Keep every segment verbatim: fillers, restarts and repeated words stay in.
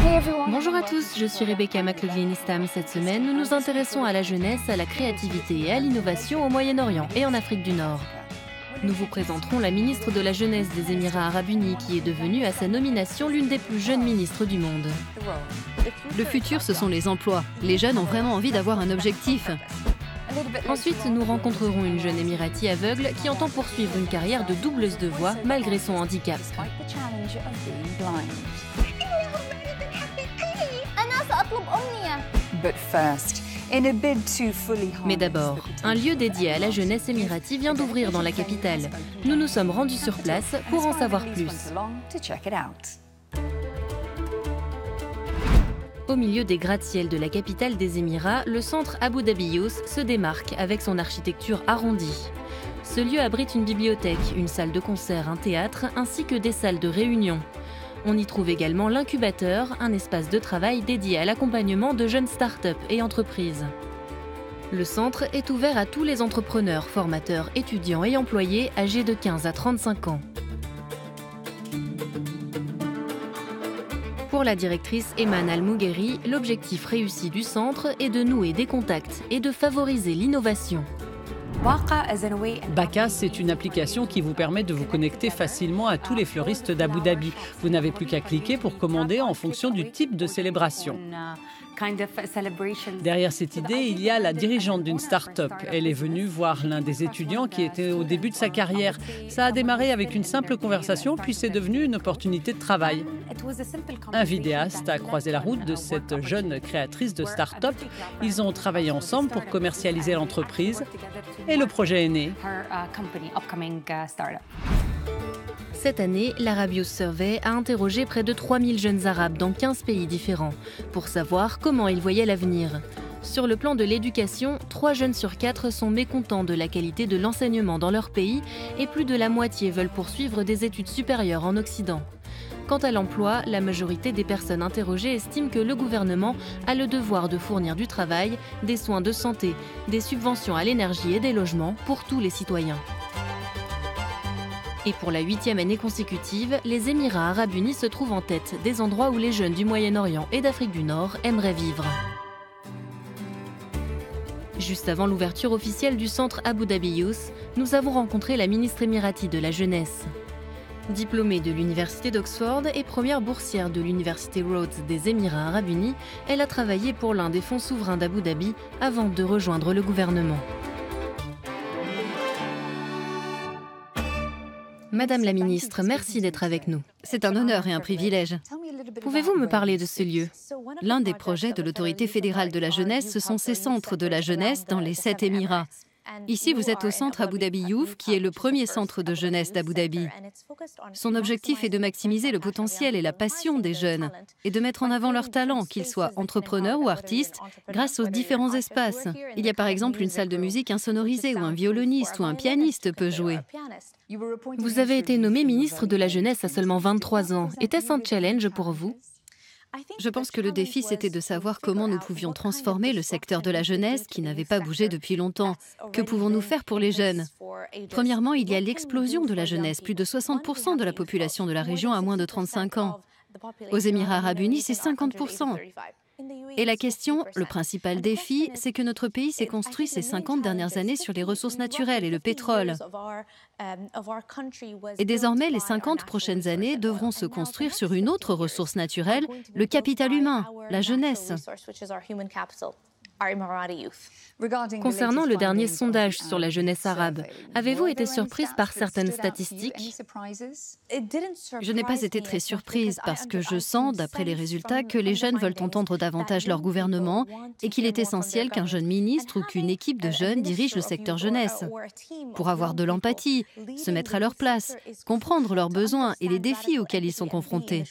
Bonjour à tous, je suis Rebecca McLaughlin-Istam. Cette semaine, nous nous intéressons à la jeunesse, à la créativité et à l'innovation au Moyen-Orient et en Afrique du Nord. Nous vous présenterons la ministre de la Jeunesse des Émirats Arabes Unis qui est devenue à sa nomination l'une des plus jeunes ministres du monde. Le futur, ce sont les emplois. Les jeunes ont vraiment envie d'avoir un objectif. Ensuite, nous rencontrerons une jeune émirati aveugle qui entend poursuivre une carrière de doubleuse de voix malgré son handicap. Mais d'abord, un lieu dédié à la jeunesse émirati vient d'ouvrir dans la capitale. Nous nous sommes rendus sur place pour en savoir plus. Au milieu des gratte-ciel de la capitale des Émirats, le centre Abu Dhabi Youth se démarque avec son architecture arrondie. Ce lieu abrite une bibliothèque, une salle de concert, un théâtre, ainsi que des salles de réunion. On y trouve également l'incubateur, un espace de travail dédié à l'accompagnement de jeunes start-up et entreprises. Le centre est ouvert à tous les entrepreneurs, formateurs, étudiants et employés âgés de quinze à trente-cinq ans. Pour la directrice Eman Al-Mougheri, l'objectif réussi du centre est de nouer des contacts et de favoriser l'innovation. Baka, c'est une application qui vous permet de vous connecter facilement à tous les fleuristes d'Abu Dhabi. Vous n'avez plus qu'à cliquer pour commander en fonction du type de célébration. Derrière cette idée, il y a la dirigeante d'une start-up. Elle est venue voir l'un des étudiants qui était au début de sa carrière. Ça a démarré avec une simple conversation, puis c'est devenu une opportunité de travail. Un vidéaste a croisé la route de cette jeune créatrice de start-up. Ils ont travaillé ensemble pour commercialiser l'entreprise et le projet est né. Cette année, l'Arab Youth Survey a interrogé près de trois mille jeunes arabes dans quinze pays différents pour savoir comment ils voyaient l'avenir. Sur le plan de l'éducation, trois jeunes sur quatre sont mécontents de la qualité de l'enseignement dans leur pays et plus de la moitié veulent poursuivre des études supérieures en Occident. Quant à l'emploi, la majorité des personnes interrogées estiment que le gouvernement a le devoir de fournir du travail, des soins de santé, des subventions à l'énergie et des logements pour tous les citoyens. Et pour la huitième année consécutive, les Émirats Arabes Unis se trouvent en tête des endroits où les jeunes du Moyen-Orient et d'Afrique du Nord aimeraient vivre. Juste avant l'ouverture officielle du centre Abu Dhabi Youth, nous avons rencontré la ministre émirati de la Jeunesse. Diplômée de l'université d'Oxford et première boursière de l'université Rhodes des Émirats Arabes Unis, elle a travaillé pour l'un des fonds souverains d'Abu Dhabi avant de rejoindre le gouvernement. Madame la ministre, merci d'être avec nous. C'est un honneur et un privilège. Pouvez-vous me parler de ce lieu? L'un des projets de l'autorité fédérale de la jeunesse, ce sont ces centres de la jeunesse dans les sept Émirats. Ici, vous êtes au centre Abu Dhabi Youth, qui est le premier centre de jeunesse d'Abu Dhabi. Son objectif est de maximiser le potentiel et la passion des jeunes et de mettre en avant leurs talents, qu'ils soient entrepreneurs ou artistes, grâce aux différents espaces. Il y a par exemple une salle de musique insonorisée où un violoniste ou un pianiste peut jouer. Vous avez été nommée ministre de la Jeunesse à seulement vingt-trois ans. Était-ce un challenge pour vous? Je pense que le défi, c'était de savoir comment nous pouvions transformer le secteur de la jeunesse qui n'avait pas bougé depuis longtemps. Que pouvons-nous faire pour les jeunes? Premièrement, il y a l'explosion de la jeunesse. Plus de soixante pour cent de la population de la région a moins de trente-cinq ans. Aux Émirats Arabes Unis, c'est cinquante pour cent. Et la question, le principal défi, c'est que notre pays s'est construit ces cinquante dernières années sur les ressources naturelles et le pétrole. Et désormais, les cinquante prochaines années devront se construire sur une autre ressource naturelle, le capital humain, la jeunesse. Concernant le dernier sondage sur la jeunesse arabe, avez-vous été surprise par certaines statistiques? Je n'ai pas été très surprise parce que je sens, d'après les résultats, que les jeunes veulent entendre davantage leur gouvernement et qu'il est essentiel qu'un jeune ministre ou qu'une équipe de jeunes dirige le secteur jeunesse pour avoir de l'empathie, se mettre à leur place, comprendre leurs besoins et les défis auxquels ils sont confrontés.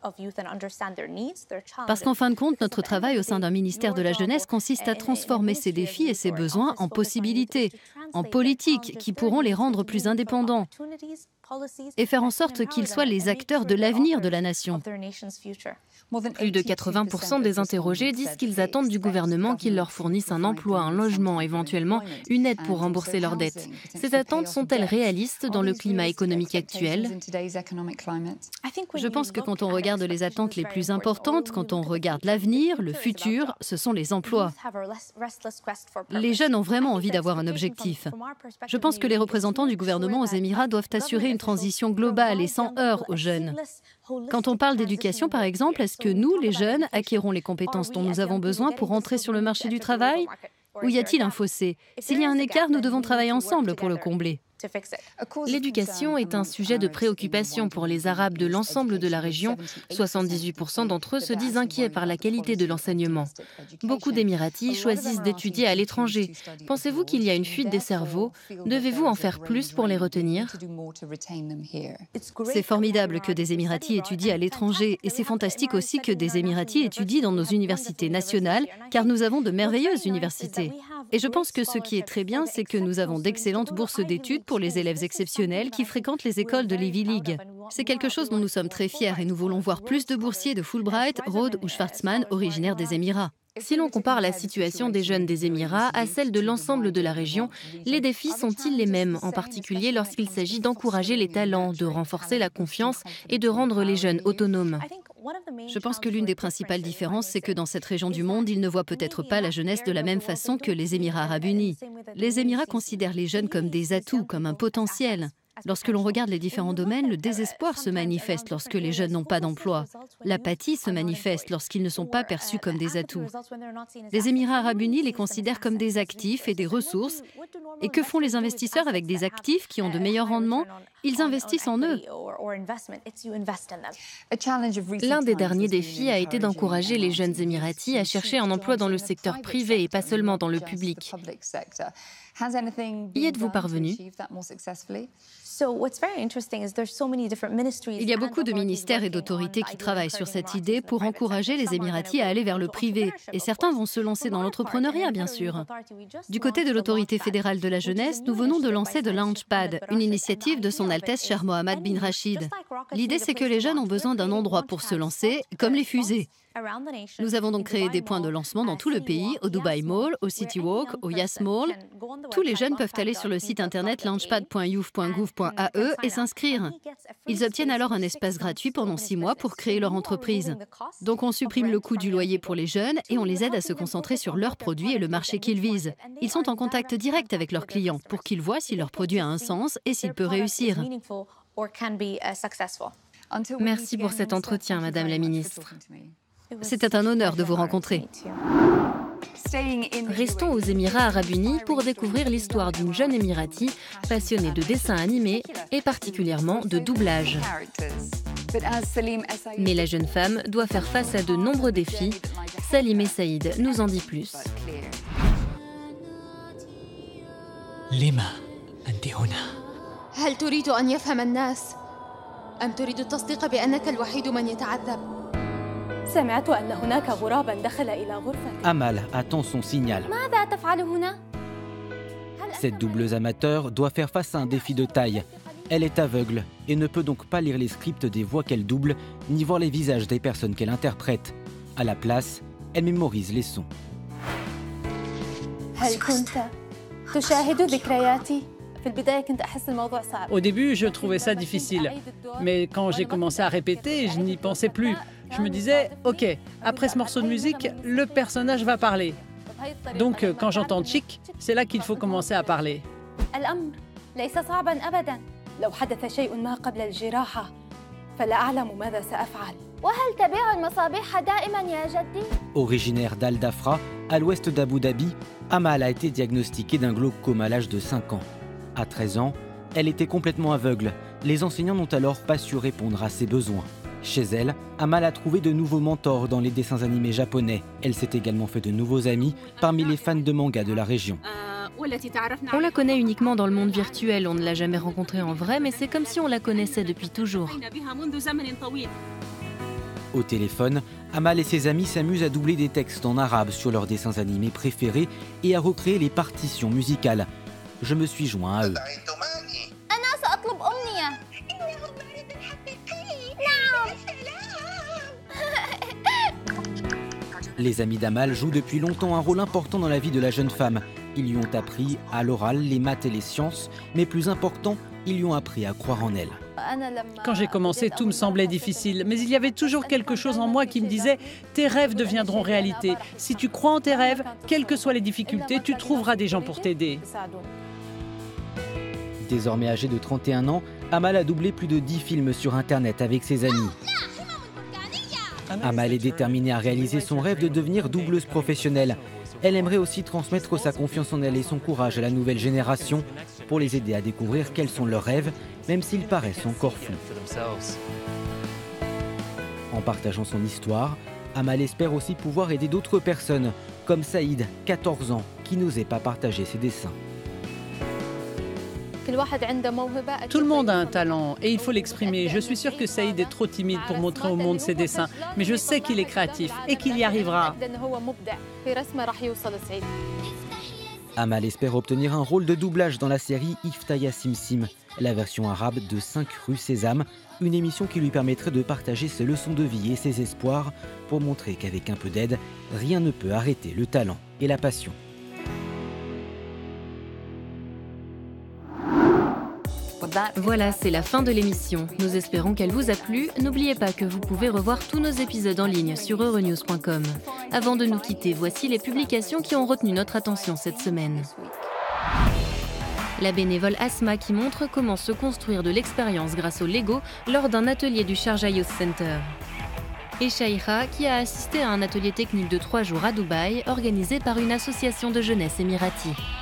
Parce qu'en fin de compte, notre travail au sein d'un ministère de la jeunesse consiste à transformer ces défis et ces besoins en possibilités, en politiques qui pourront les rendre plus indépendants et faire en sorte qu'ils soient les acteurs de l'avenir de la nation. Plus de quatre-vingts pour cent des interrogés disent qu'ils attendent du gouvernement qu'il leur fournisse un emploi, un logement, éventuellement une aide pour rembourser leurs dettes. Ces attentes sont-elles réalistes dans le climat économique actuel ? Je pense que quand on regarde les attentes les plus importantes, quand on regarde l'avenir, le futur, ce sont les emplois. Les jeunes ont vraiment envie d'avoir un objectif. Je pense que les représentants du gouvernement aux Émirats doivent assurer une transition globale et sans heurts aux jeunes. Quand on parle d'éducation, par exemple, est-ce que nous, les jeunes, acquérons les compétences dont nous avons besoin pour entrer sur le marché du travail ? Ou y a-t-il un fossé ? S'il y a un écart, nous devons travailler ensemble pour le combler. L'éducation est un sujet de préoccupation pour les Arabes de l'ensemble de la région. soixante-dix-huit pour cent d'entre eux se disent inquiets par la qualité de l'enseignement. Beaucoup d'Émiratis choisissent d'étudier à l'étranger. Pensez-vous qu'il y a une fuite des cerveaux ? Devez-vous en faire plus pour les retenir ? C'est formidable que des Émiratis étudient à l'étranger et c'est fantastique aussi que des Émiratis étudient dans nos universités nationales, car nous avons de merveilleuses universités. Et je pense que ce qui est très bien, c'est que nous avons d'excellentes bourses d'études pour les élèves exceptionnels qui fréquentent les écoles de l'Ivy League. C'est quelque chose dont nous sommes très fiers et nous voulons voir plus de boursiers de Fulbright, Rhodes ou Schwarzman originaires des Émirats. Si l'on compare la situation des jeunes des Émirats à celle de l'ensemble de la région, les défis sont-ils les mêmes, en particulier lorsqu'il s'agit d'encourager les talents, de renforcer la confiance et de rendre les jeunes autonomes ? Je pense que l'une des principales différences, c'est que dans cette région du monde, ils ne voient peut-être pas la jeunesse de la même façon que les Émirats arabes unis. Les Émirats considèrent les jeunes comme des atouts, comme un potentiel. Lorsque l'on regarde les différents domaines, le désespoir se manifeste lorsque les jeunes n'ont pas d'emploi. L'apathie se manifeste lorsqu'ils ne sont pas perçus comme des atouts. Les Émirats arabes unis les considèrent comme des actifs et des ressources. Et que font les investisseurs avec des actifs qui ont de meilleurs rendements ? Ils investissent en eux. L'un des derniers défis a été d'encourager les jeunes Émiratis à chercher un emploi dans le secteur privé et pas seulement dans le public. Y êtes-vous parvenu ? Il y a beaucoup de ministères et d'autorités qui travaillent sur cette idée pour encourager les Émiratis à aller vers le privé. Et certains vont se lancer dans l'entrepreneuriat, bien sûr. Du côté de l'autorité fédérale de la jeunesse, nous venons de lancer The Launchpad, une initiative de son Altesse Cheikh Mohammed bin Rachid. L'idée, c'est que les jeunes ont besoin d'un endroit pour se lancer, comme les fusées. Nous avons donc créé des points de lancement dans tout le pays, au Dubai Mall, au City Walk, au Yas Mall. Tous les jeunes peuvent aller sur le site internet launchpad point youth point gouv point a e et s'inscrire. Ils obtiennent alors un espace gratuit pendant six mois pour créer leur entreprise. Donc on supprime le coût du loyer pour les jeunes et on les aide à se concentrer sur leurs produits et le marché qu'ils visent. Ils sont en contact direct avec leurs clients pour qu'ils voient si leur produit a un sens et s'il peut réussir. Merci pour cet entretien, Madame la Ministre. C'était un honneur de vous rencontrer. Restons aux Émirats arabes unis pour découvrir l'histoire d'une jeune Émirati passionnée de dessins animés et particulièrement de doublage. Mais la jeune femme doit faire face à de nombreux défis. Salim Saïd nous en dit plus. لما أنت هنا؟ هل تريد أن يفهم الناس؟ أم تريد التصديق بأنك الوحيد من يتعذب؟ سمعت أن هناك غراباً دخل إلى غرفة. Amal attend son signal. ماذا تفعل هنا؟ Cette doubleuse amateur doit faire face à un défi de taille. Elle est aveugle et ne peut donc pas lire les scripts des voix qu'elle double, ni voir les visages des personnes qu'elle interprète. À la place, elle mémorise les sons. هل كنت تشاهد ذكرياتي؟ في البداية كنت أحس الموضوع صعب. Au début, je trouvais ça difficile. Mais quand j'ai commencé à répéter, je n'y pensais plus. Je me disais, ok, après ce morceau de musique, le personnage va parler. Donc, quand j'entends Chick, c'est là qu'il faut commencer à parler. الأمر ليس صعباً أبداً. لو حدث شيء ما قبل الجراحة فلا أعلم ماذا سأفعل. وهل تبيع المصابيح دائماً يا جدي؟ Originaire d'Al Dafra, à l'ouest d'Abu Dhabi, Amal a été diagnostiquée d'un glaucome à l'âge de cinq ans. À treize ans, elle était complètement aveugle. Les enseignants n'ont alors pas su répondre à ses besoins. Chez elle, Amal a trouvé de nouveaux mentors dans les dessins animés japonais. Elle s'est également fait de nouveaux amis parmi les fans de manga de la région. On la connaît uniquement dans le monde virtuel, on ne l'a jamais rencontrée en vrai, mais c'est comme si on la connaissait depuis toujours. Au téléphone, Amal et ses amis s'amusent à doubler des textes en arabe sur leurs dessins animés préférés et à recréer les partitions musicales. Je me suis joint à eux. أنا سأطلب أمنية. نعم. Les amis d'Amal jouent depuis longtemps un rôle important dans la vie de la jeune femme. Ils lui ont appris à l'oral les maths et les sciences, mais plus important, ils lui ont appris à croire en elle. Quand j'ai commencé, tout me semblait difficile, mais il y avait toujours quelque chose en moi qui me disait « tes rêves deviendront réalité. Si tu crois en tes rêves, quelles que soient les difficultés, tu trouveras des gens pour t'aider. » Désormais âgée de trente et un ans, Amal a doublé plus de dix films sur Internet avec ses amis. Amal est déterminée à réaliser son rêve de devenir doubleuse professionnelle. Elle aimerait aussi transmettre sa confiance en elle et son courage à la nouvelle génération pour les aider à découvrir quels sont leurs rêves, même s'ils paraissent encore flous. En partageant son histoire, Amal espère aussi pouvoir aider d'autres personnes, comme Saïd, quatorze ans, qui n'osait pas partager ses dessins. Tout le monde a un talent et il faut l'exprimer. Je suis sûre que Saïd est trop timide pour montrer au monde ses dessins, mais je sais qu'il est créatif et qu'il y arrivera. Amal espère obtenir un rôle de doublage dans la série Iftaya Sim Sim, la version arabe de cinq rue Sésame, une émission qui lui permettrait de partager ses leçons de vie et ses espoirs pour montrer qu'avec un peu d'aide, rien ne peut arrêter le talent et la passion. Voilà, c'est la fin de l'émission. Nous espérons qu'elle vous a plu. N'oubliez pas que vous pouvez revoir tous nos épisodes en ligne sur euronews point com. Avant de nous quitter, voici les publications qui ont retenu notre attention cette semaine. La bénévole Asma qui montre comment se construire de l'expérience grâce au Lego lors d'un atelier du Sharjah Youth Center. Et Shaira qui a assisté à un atelier technique de trois jours à Dubaï organisé par une association de jeunesse émirati.